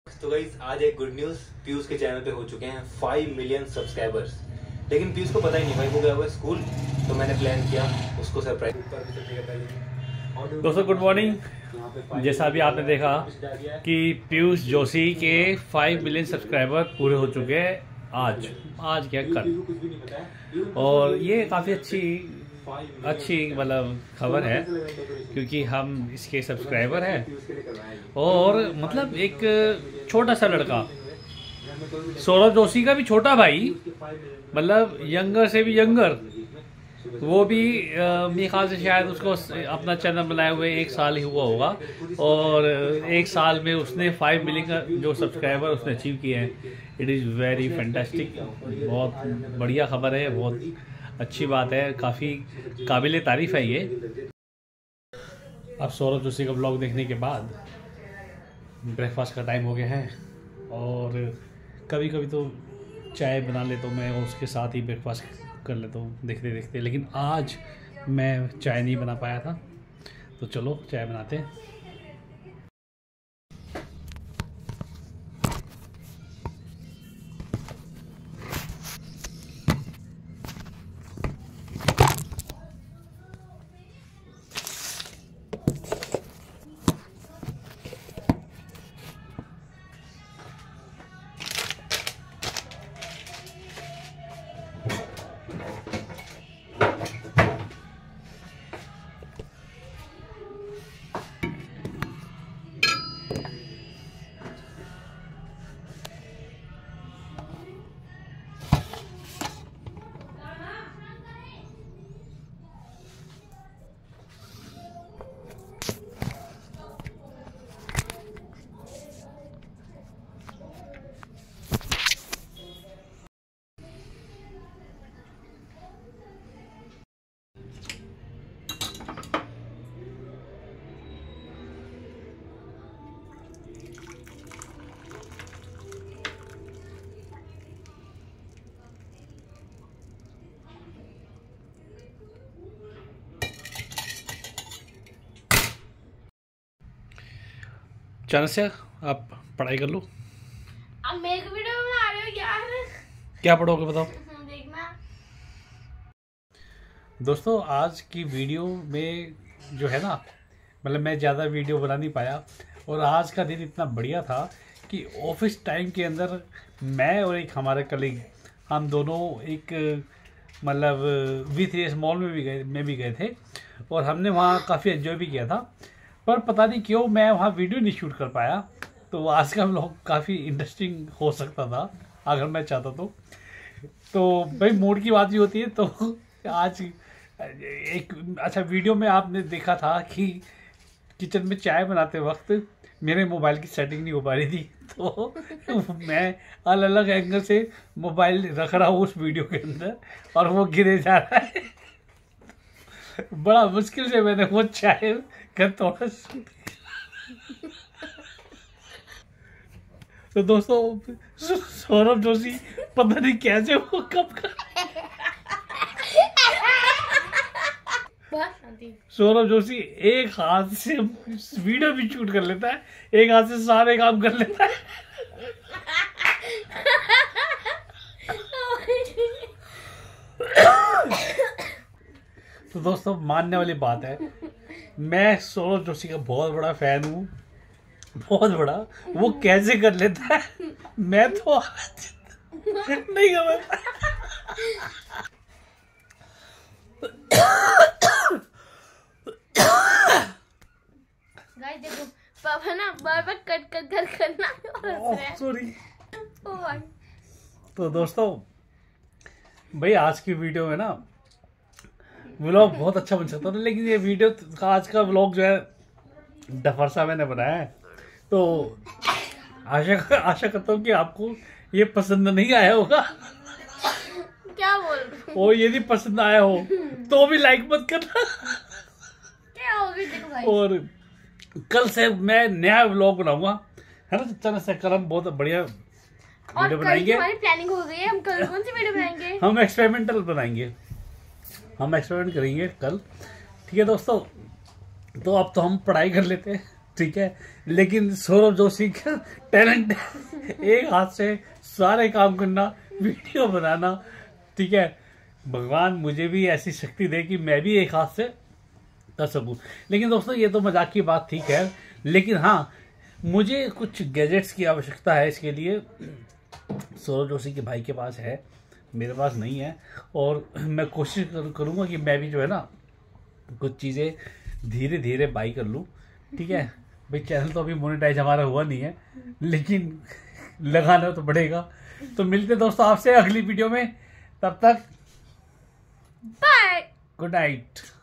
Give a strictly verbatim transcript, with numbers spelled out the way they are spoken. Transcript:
तो गाइस आज एक गुड न्यूज, पीयूष के चैनल पे हो चुके हैं फाइव मिलियन सब्सक्राइबर्स। लेकिन पीयूष को पता ही नहीं भाई, वो गया हुआ स्कूल, तो मैंने प्लान किया उसको सरप्राइज। दोस्तों गुड मॉर्निंग। जैसा अभी आपने देखा कि पीयूष जोशी के फाइव मिलियन सब्सक्राइबर पूरे हो चुके हैं आज आज क्या कल, और ये काफ़ी अच्छी अच्छी मतलब खबर है क्योंकि हम इसके सब्सक्राइबर हैं। और मतलब एक छोटा सा लड़का, सौरभ जोशी का भी छोटा भाई, मतलब यंगर से भी यंगर, वो भी मेरे ख्याल से शायद उसको अपना चैनल बनाए हुए एक साल ही हुआ होगा, और एक साल में उसने फाइव मिलियन का जो सब्सक्राइबर उसने अचीव किए हैं। इट इज़ वेरी फैंटास्टिक, बहुत बढ़िया खबर है, बहुत अच्छी बात है, काफ़ी काबिल तारीफ़ है ये। अब सौरभ जोशी का ब्लॉग देखने के बाद ब्रेकफास्ट का टाइम हो गया है, और कभी कभी तो चाय बना लेता हूँ मैं, उसके साथ ही ब्रेकफास्ट कर लेता हूँ देखते देखते। लेकिन आज मैं चाय नहीं बना पाया था, तो चलो चाय बनाते हैं। चरण से आप पढ़ाई कर लो। अब मेरे को वीडियो बना रहे हो यार, क्या पढ़ोगे बताओ। देखना दोस्तों आज की वीडियो में जो है ना, मतलब मैं ज़्यादा वीडियो बना नहीं पाया, और आज का दिन इतना बढ़िया था कि ऑफिस टाइम के अंदर मैं और एक हमारे कलीग, हम दोनों एक मतलब वी थ्री एस मॉल में भी गए में भी गए थे, और हमने वहाँ काफ़ी एंजॉय भी किया था। पर पता नहीं क्यों मैं वहाँ वीडियो नहीं शूट कर पाया, तो आज का व्लॉग काफ़ी इंटरेस्टिंग हो सकता था अगर मैं चाहता तो। तो भाई मूड की बात ही होती है। तो आज एक अच्छा वीडियो में आपने देखा था कि किचन में चाय बनाते वक्त मेरे मोबाइल की सेटिंग नहीं हो पा रही थी, तो मैं अलग अलग एंगल से मोबाइल रख रहा हूँ उस वीडियो के अंदर, और वो गिरे जा रहा है। बड़ा मुश्किल से मैंने वो चाय कर थोड़ा। तो दोस्तों सौरभ जोशी पता नहीं कैसे वो कब का सौरभ जोशी एक हाथ से वीडियो भी शूट कर लेता है, एक हाथ से सारे काम कर लेता है। तो दोस्तों मानने वाली बात है, मैं सौरभ जोशी का बहुत बड़ा फैन हूँ, बहुत बड़ा। वो कैसे कर लेता है, मैं तो नहीं कर पाता। गाइस देखो पापा ना बार बार कट कट कर करना और सॉरी। और तो दोस्तों भाई आज की वीडियो में ना व्लॉग बहुत अच्छा बन सकता था, लेकिन ये वीडियो आज का व्लॉग जो है डफर सा मैंने बनाया है, तो आशा आशा करता हूँ कि आपको ये पसंद नहीं आया होगा। क्या बोल रहे हो? और यदि पसंद आया हो तो भी लाइक मत करना। क्या हो गया देखो भाई। और कल से मैं नया व्लॉग बनाऊंगा, है ना। चलो से कल हम बहुत बढ़िया वीडियो बनाएंगे। हमारी प्लानिंग हो गई है, हम कल कौन सी वीडियो बनाएंगे? हम एक्सपेरिमेंटल बनाएंगे, हम एक्सपेरिमेंट करेंगे कल। ठीक है दोस्तों, तो अब तो हम पढ़ाई कर लेते हैं। ठीक है, लेकिन सौरभ जोशी का टैलेंट एक हाथ से सारे काम करना, वीडियो बनाना, ठीक है। भगवान मुझे भी ऐसी शक्ति दे कि मैं भी एक हाथ से कर सकूं। लेकिन दोस्तों ये तो मजाक की बात थी खैर, लेकिन हाँ मुझे कुछ गैजेट्स की आवश्यकता है। इसके लिए सौरभ जोशी के भाई के पास है, मेरे पास नहीं है, और मैं कोशिश कर, करूंगा कि मैं भी जो है ना कुछ चीज़ें धीरे धीरे बाई कर लूँ, ठीक है। भाई चैनल तो अभी मोनेटाइज हमारा हुआ नहीं है, लेकिन लगाना तो पड़ेगा। तो मिलते दोस्तों आपसे अगली वीडियो में, तब तक बाय, गुड नाइट।